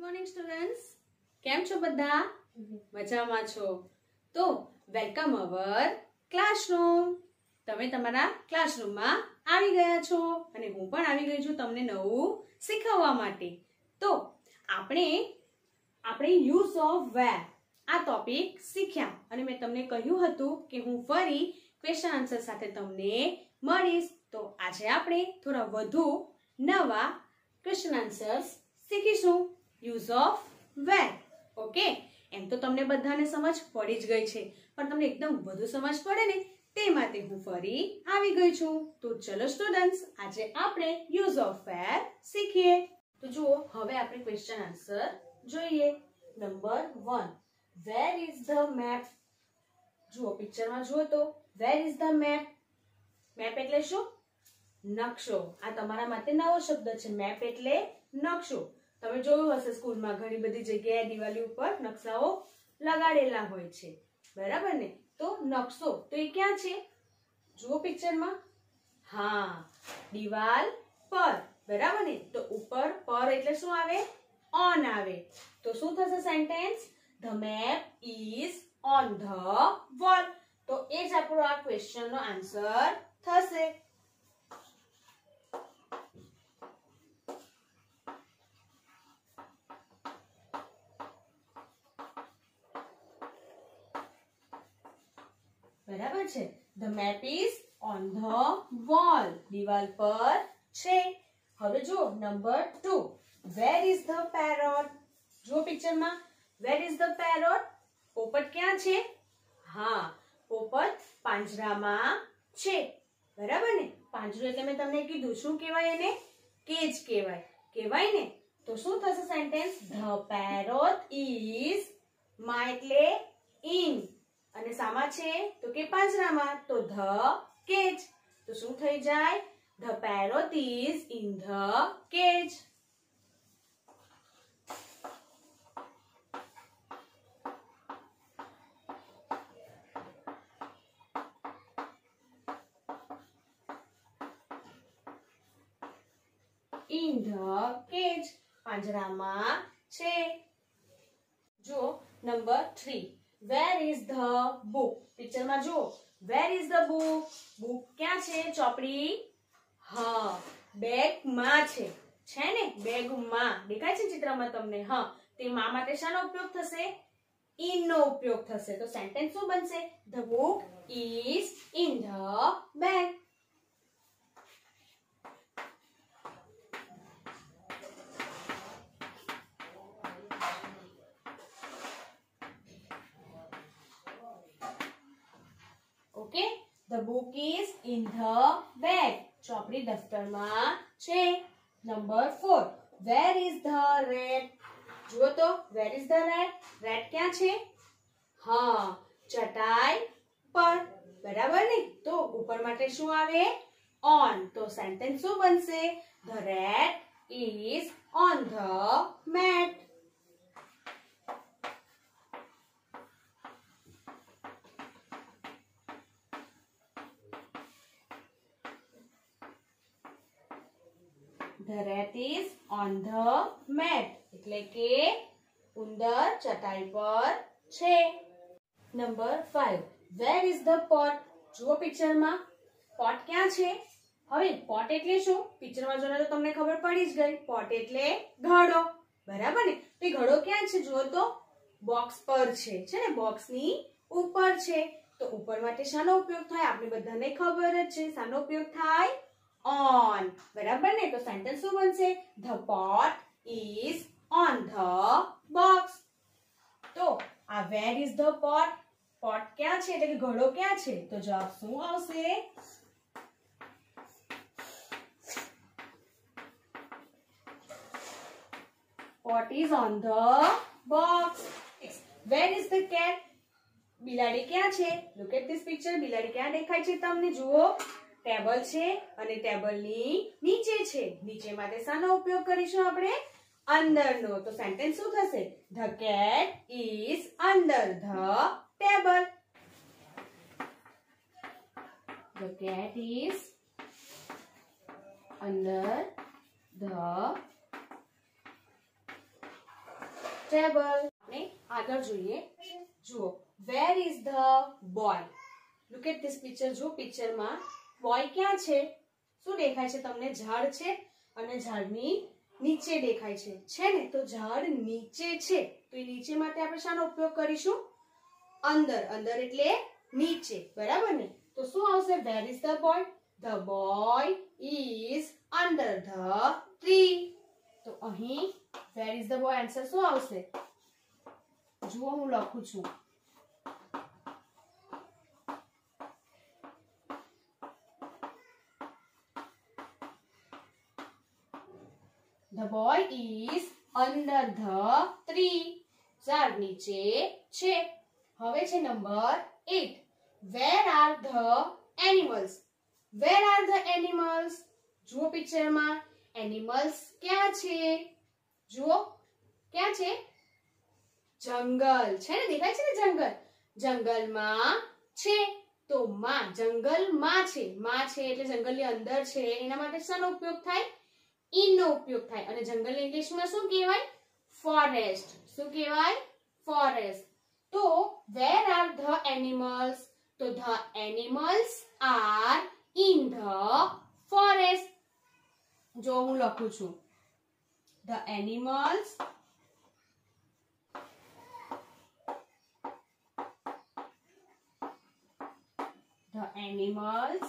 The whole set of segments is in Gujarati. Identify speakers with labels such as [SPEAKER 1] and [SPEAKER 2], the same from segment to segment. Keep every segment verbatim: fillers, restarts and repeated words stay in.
[SPEAKER 1] મોર્નિંગ સ્ટુડન્ટ્સ, કેમ છો બધા? મજામાં છો? તો વેલકમ અવર ક્લાસરૂમ. તમે તમારા ક્લાસરૂમમાં આવી ગયા છો અને હું પણ આવી ગઈ છું તમને નવું શીખવવા માટે. તો આપણે આપણે યુઝ ઓફ વેર આ ટોપિક શીખ્યા અને મેં તમને કહ્યું હતું કે હું ફરી ક્વેશ્ચન આન્સર સાથે તમને મળીશ. તો આજે આપણે થોડા વધુ નવા ક્વેશ્ચન આન્સર્સ શીખીશું યુઝ ઓફ વેર. ઓકે, એમ તો તમને બધાને સમજ પડી જ ગઈ છે, પણ તમને એકદમ વધુ સમજ પડે ને તે માટે હું ફરી આવી ગઈ છું. તો ચલો સ્ટુડન્ટ્સ, આજે આપણે યુઝ ઓફ વેર શીખીએ. તો જુઓ, હવે આપણે ક્વેશ્ચન આન્સર જોઈએ. Number one, where is the map? જુઓ પિક્ચરમાં જુઓ તો where is the map? Map એટલે શું? નકશો. આ તમારા માટે નવો શબ્દ છે. મેપ એટલે નકશો. તમે જોયું હશે સ્કૂલમાં ઘણી બધી જગ્યાએ દિવાલી ઉપર નકશાઓ લગાડેલા હોય છે, બરાબર ને? તો નકશો તો એ ક્યાં છે? જુઓ પિક્ચરમાં. હા, દિવાલ પર, બરાબર ને? તો ઉપર પર એટલે શું આવે? ઓન આવે. તો શું થશે sentence? The map is on the wall. તો એ જ આપણો આ ક્વેશ્ચન નો આન્સર થશે. બરાબર છે. The map is on the wall. દિવાલ પર છે. હવે જો number two, where is the parrot? જો પિક્ચરમાં વેર ઇઝ ધ પેરોટ? પોપટ ક્યાં છે? હા, પોપટ પાંજરામાં છે, બરાબર ને? પાંજરું એટલે મેં તમને કીધું શું કહેવાય એને? કેજ કહેવાય. કહેવાય ને? તો શું થશે સેન્ટેન્સ? ધ પેરોટ ઇઝ, માં એટલે ઇન, અને સામા છે તો કે પાંજરામાં, તો ધ કેજ. તો શું થઈ જાય? The parrot is in the cage. In the cage, પાંજરામાં છે. જો number three, where is the book? પિક્ચરમાં જો where is the book? Book ક્યાં છે? ચોપડી. હા, બેગમાં છે. છે ને? બેગમાં દેખાય છે ચિત્રમાં તમને? હા, તે માં માટે શાનો ઉપયોગ થશે? ઇન નો ઉપયોગ થશે. તો સેન્ટેન્સ શું બનશે? The book is in the bag. Okay, the book is in the bag. ચોપડી દફતરમાં છે. Number four, where is the rat? જુઓ તો where is the rat? rat ક્યાં છે? હા, ચટાઈ પર, બરાબર ને? તો ઉપર માટે શું આવે? on. તો સેન્ટેન્સ શું બનશે? the rat is on the mat. The rat is on the mat. એટલે કે ઉંદર ચટાઈ પર છે. Number five, where is the pot? જુઓ પિક્ચરમાં પોટ ક્યાં છે? હવે પોટ એટલે શું? પિક્ચરમાં જોઈને તો તમને ખબર પડી જ ગઈ. પોટ એટલે ઘડો, બરાબર ને? તો એ ઘડો ક્યાં છે? જુઓ તો બોક્સ પર છે. છે ને? બોક્સની ઉપર છે. તો ઉપર માટે શાનો ઉપયોગ થાય? આપણે બધાને ખબર જ છે. શાનો ઉપયોગ થાય? on. બરાબર ને? તો સેન્ટેન્સ શું બનશે? the pot is on the box. તો આ where is the pot? pot ક્યાં છે? એટલે કે ઘડો ક્યાં છે? તો જવાબ શું આવશે? pot is on the box. where is the cat? બિલાડી ક્યાં છે? look at this picture. બિલાડી ક્યાં દેખાય છે તમને? જુઓ, ટેબલ છે અને ટેબલની નીચે છે. નીચે માટે શાનો ઉપયોગ કરીશું આપણે? અંદરનો. તો સેન્ટેન્સ શું થશે? The cat is under the table. The cat is under the table. આપણે આગળ જોઈએ. જુઓ, where is the boy? Look at this picture. જો પિક્ચરમાં બોય ક્યાં છે? શું દેખાય છે તમને? ઝાડ છે અને ઝાડની નીચે દેખાય છે, છે ને? તો ઝાડ નીચે છે, તો એ નીચે માટે આપણે શાનો ઉપયોગ કરીશું? અંદર. અંદર એટલે નીચે, બરાબર ને? તો શું આવશે? Where is the boy? The boy is under the tree. તો અહીં where is the boy answer શું આવશે? જુઓ, હું લખું છું. The boy is under the tree. ઝાડ નીચે છે. હવે છે number eight. Where are the animals? Where are the animals? જુઓ પિક્ચરમાં એનિમલ્સ ક્યાં છે? જુઓ ક્યાં છે? જંગલ છે ને? દેખાય છે ને જંગલ? જંગલમાં છે. તો માં, જંગલમાં છે. માં છે એટલે જંગલની અંદર છે. એના માટે શાનો ઉપયોગ થાય? ઇન નો ઉપયોગ થાય. અને જંગલ ઇંગ્લિશમાં શું કહેવાય? ફોરેસ્ટ. શું કહેવાય? ફોરેસ્ટ. તો વેર આર ધ એનિમલ્સ? તો the animals are in the forest. જો હું લખું છું. The animals the animals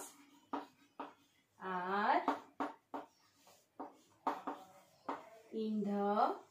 [SPEAKER 1] are in the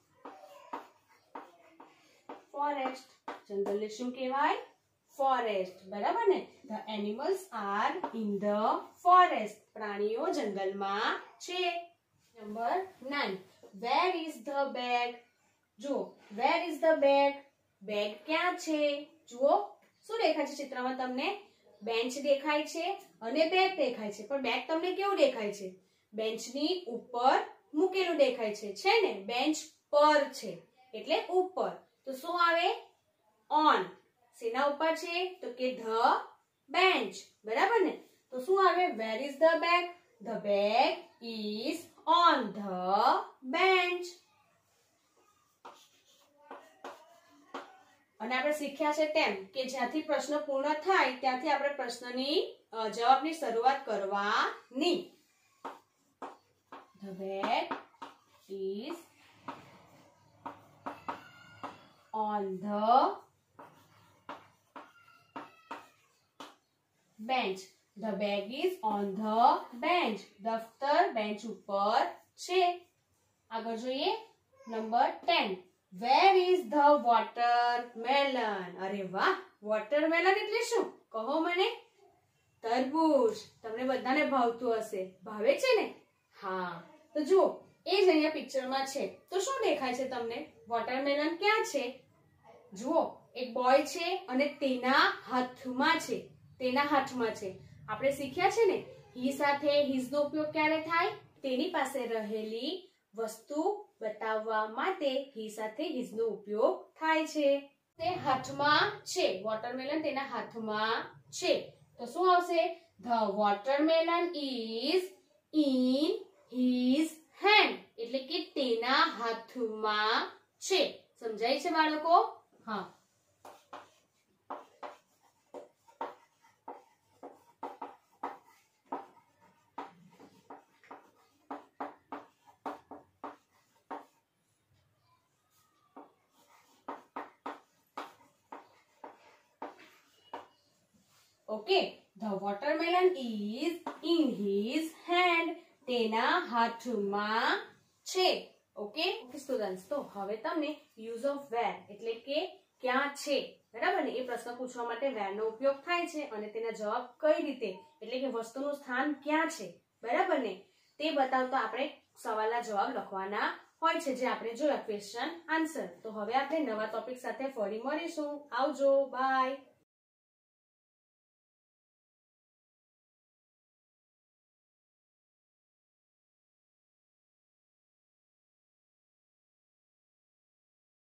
[SPEAKER 1] forest. જંગલને શું કહેવાય? ફોરેસ્ટ. બરાબર ને? The animals are in the forest. પ્રાણીઓ જંગલમાં છે. Number nine. Where is the bag? જુઓ, where is the bag? Bag ક્યાં છે? જુઓ, શું દેખાય છે ચિત્રમાં તમને? બેન્ચ દેખાય છે અને બેગ દેખાય છે. પણ બેગ તમને કેવું દેખાય છે? બેન્ચની ઉપર મૂકેલું દેખાય છે, છે ને? બેન્ચ પર છે એટલે ઉપર. તો શું આવે? ઓન. શેના ઉપર છે? તો કે ધ બેન્ચ. બરાબર ને? તો શું આવે? Where is the bag? The bag is on the bench. અને આપણે શીખ્યા છે તેમ કે જ્યાંથી પ્રશ્ન પૂર્ણ થાય ત્યાંથી આપણે પ્રશ્નની જવાબની શરૂઆત કરવાની. The bag is on the bench. The bag is on the bench. દફતર બેન્ચ ઉપર છે. આગળ જોઈએ. Number ten. Where is the watermelon? અરે વાહ, watermelon એટલે શું? કહો મને. તરબૂચ. તમને બધાને ભાવતું હશે. ભાવે છે ને? હા. તો જુઓ, એ જ અહીંયા પિક્ચરમાં છે. તો શું દેખાય છે તમને? વોટરમેલન ક્યાં છે? જુઓ, એક બોય છે અને તેના હાથમાં છે. તેના હાથમાં છે. આપણે શીખ્યા છે ને હી સાથે હીઝ નો ઉપયોગ ક્યારે થાય? તેની પાસે રહેલી વસ્તુ બતાવવા માટે હી સાથે હીઝ નો ઉપયોગ થાય છે. તે હાથમાં છે. વોટરમેલન તેના હાથમાં છે. તો શું આવશે? The watermelon is in his hand. એટલે કે તેના હાથમાં છે. સમજાય છે બાળકો? હા. Okay, the watermelon is in his hand. તેના હાથમાં છે. ઓકે ઓકે સ્ટુડન્ટ્સ, તો હવે તમને યુઝ ઓફ વેર એટલે કે ક્યાં છે, બરાબર ને, એ પ્રશ્ન પૂછવા માટે વેર નો ઉપયોગ થાય છે અને તેના જવાબ કઈ રીતે એટલે કે વસ્તુનું સ્થાન ક્યાં છે, બરાબર ને, તે બતાવતા આપણે સવાલના જવાબ લખવાના હોય છે જે આપણે જોયા ક્વેશ્ચન આન્સર. તો હવે આપણે નવા ટોપિક સાથે ફરી મળીશું. આવજો, બાય.